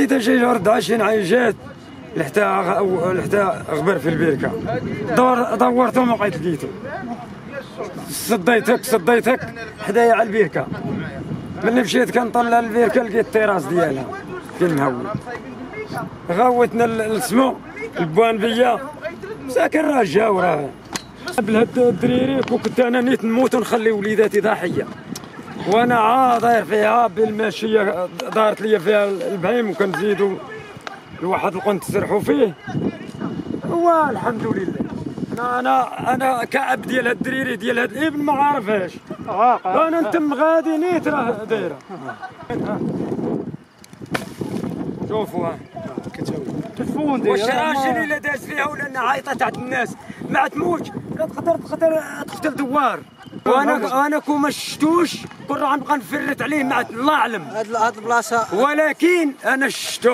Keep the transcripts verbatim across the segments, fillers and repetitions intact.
لقيت شي جرد عشرين عيجات لحتى لحتى غبر في البركه. دور دورته ما بقيت لقيته. صديتك صديتك حدايا على البركه. ملي مشيت كنطلع البركه لقيت التراس ديالها كان مهول. غوتنا السمو البوانبيه ساكن راه جاو راه بهاد الدريري كنت انا نيت نموت ونخلي وليداتي ضحيه. وانا عا داير فيها بالماشيه دارت لي فيها البهيم وكنزيدوا الواحد القنت تسرحوا فيه. والحمد لله انا انا انا كعب ديال هاد الدريري ديال هاد الابن ما عارفهاش. انا نتم غادي نيت راه دايره. شوفوا تلفون داير واش راجل الا داز فيها ولا عايطه تاع الناس ما تموتش تقدر تقدر تقتل دوار. وانا انا كون ما شفتوش كون راه غنبقى نفرت عليه مع الله اعلم. هاد هاد البلاصه ولكن انا شفتو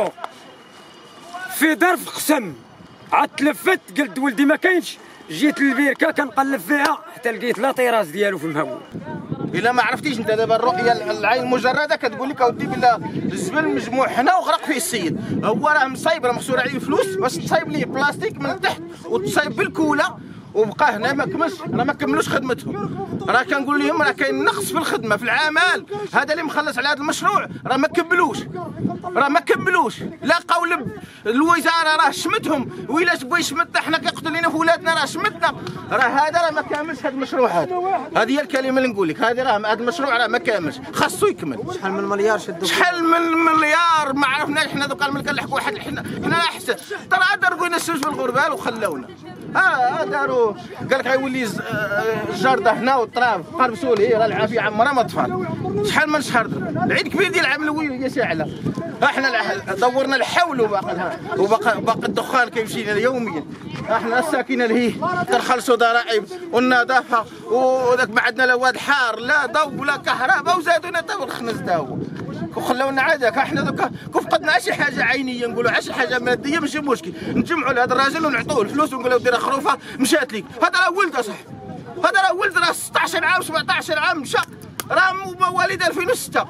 في ظرف قسم. عاد تلفت قلت ولدي ما كاينش. جيت للبركه كنقلب فيها حتى لقيت لا طيراس ديالو في المهول. الا ما عرفتيش انت دابا الرؤيه العين المجرده كتقول لك اودي بلا الزبل مجموع هنا وغرق فيه السيد. هو راه مصايب راه مخسور عليه فلوس باش تصايب ليه بلاستيك من تحت وتصايب بالكوله وبقى هنا ما كملش. راه ما كملوش خدمتهم. راه كنقول لهم راه كاين نقص في الخدمه في العمل. هذا اللي مخلص على هذا المشروع راه ما كملوش راه ما كملوش. لا قول الوزاره راه شمتهم وإلا بغى يشمتنا حنا كيقتل لينا في ولادنا راه شمتنا. راه هذا راه ما كاملش هذا المشروع. هذا هذه هي الكلمه اللي نقول لك. هذه راه هذا المشروع راه ما كاملش خاصو يكمل. شحال من مليار شدوا شحال من مليار ما عرفناش حنا دوكا ملي كنلحقوا واحد حنا حنا احسن. ترى درقوا لنا الشمس بالغربال وخلونا. ها داروا قال لك غيولي الجرده هنا والطراف قربسوا ليه راه العافيه عمرها ما طفال. شحال من شهر العيد كبير ديال العام الاول هي شاعله. احنا دورنا الحول وباقي وباقي باقي الدخان كيمشي لنا يوميا. احنا الساكنه لهيه كنخلصوا ضرائب والنظافه وذاك ما عندنا لا واد حار لا ضوء ولا كهرباء وزادونا حتى الخنز تا هو وخلونا عادك. احنا دوكا فقدنا شي حاجه عينيه نقولوا شي حاجه ماديه ماشي مشكل نجمعوا لهذا الراجل ونعطوه الفلوس ونقولوا دير خروفه مشات ليك. هذا راه ولد اصاحبي. هذا راه ولد راه ستطاش عام سبعطاش عام مشى راه مواليد ألفين وستة.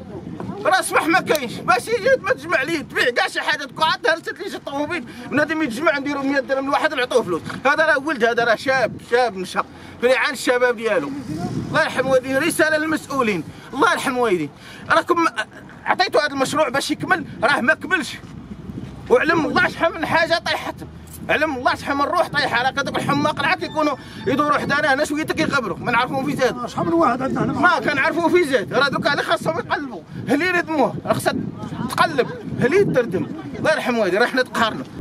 راه صباح ما كاينش باش يجي ما تجمع ليه تبيع كاع شي حاجه تكون عاد هرست لي شي طوموبيل بنادم يتجمع نديروا مية درهم لواحد نعطوه فلوس. هذا راه ولد هذا راه شاب شاب مشى في ريعان الشباب ديالو. الله يرحم والديه. رساله للمسؤولين الله يرحم والديه راكم عطيتوا هذا المشروع باش يكمل راه ما كملش. وعلم الله شحال من حاجه طيحت. علم الله شحال من روح طايحه. راه هذوك الحماق راه كيكونوا يدوروا حدانا هنا شويه كيغبروا ما نعرفوهم في زاد. شحال من واحد عندنا هنا ما كنعرفوه في زاد. راه دوكا اللي خاصهم يقلبوا هلي يردموه راه خصها تقلب هلي تردم. الله يرحم والديه راه حنا تقهرنا.